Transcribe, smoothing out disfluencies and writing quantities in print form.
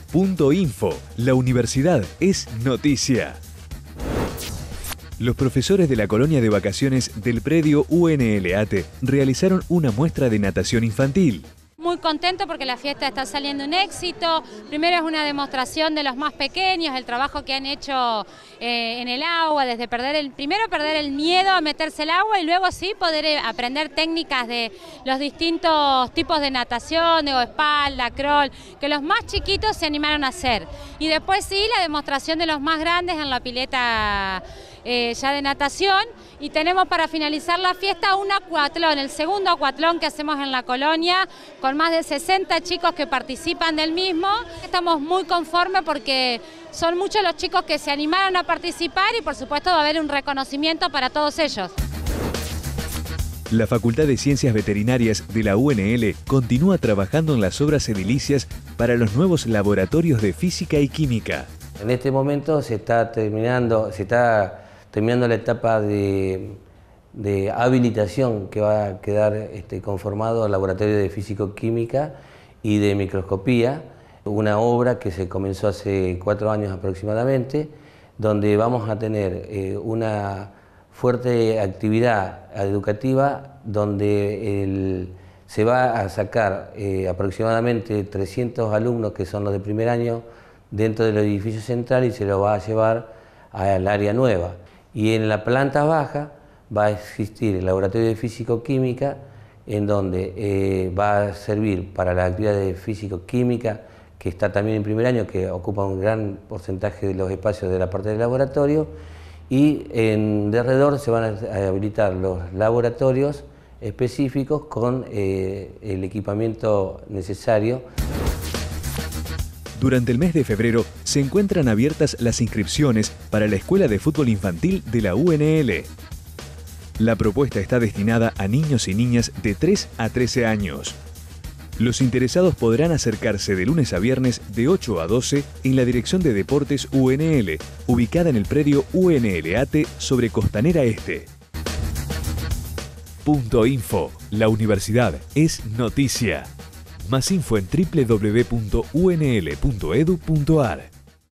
Punto Info, la universidad es noticia. Los profesores de la colonia de vacaciones del predio UNLATE realizaron una muestra de natación infantil. Muy contento porque la fiesta está saliendo un éxito. Primero es una demostración de los más pequeños, el trabajo que han hecho en el agua, desde primero perder el miedo a meterse al agua y luego sí poder aprender técnicas de los distintos tipos de natación, de espalda, crawl, que los más chiquitos se animaron a hacer. Y después sí la demostración de los más grandes en la pileta ya de natación, y tenemos para finalizar la fiesta un acuatlón, el segundo acuatlón que hacemos en la colonia, con más de 60 chicos que participan del mismo. Estamos muy conformes porque son muchos los chicos que se animaron a participar y por supuesto va a haber un reconocimiento para todos ellos. La Facultad de Ciencias Veterinarias de la UNL continúa trabajando en las obras edilicias para los nuevos laboratorios de física y química. En este momento se está terminando la etapa de habilitación que va a quedar conformado el laboratorio de físico-química y de microscopía, una obra que se comenzó hace 4 años aproximadamente, donde vamos a tener una fuerte actividad educativa donde se va a sacar aproximadamente 300 alumnos que son los de primer año dentro del edificio central y se lo va a llevar al área nueva. Y en la planta baja va a existir el laboratorio de físico-química, en donde va a servir para la actividad de físico-química, que está también en primer año, que ocupa un gran porcentaje de los espacios de la parte del laboratorio, y de alrededor se van a habilitar los laboratorios específicos con el equipamiento necesario. Durante el mes de febrero se encuentran abiertas las inscripciones para la Escuela de Fútbol Infantil de la UNL. La propuesta está destinada a niños y niñas de 3 a 13 años. Los interesados podrán acercarse de lunes a viernes de 8 a 12 en la Dirección de Deportes UNL, ubicada en el predio UNLATE sobre Costanera Este. Punto Info, la universidad es noticia. Más info en www.unl.edu.ar.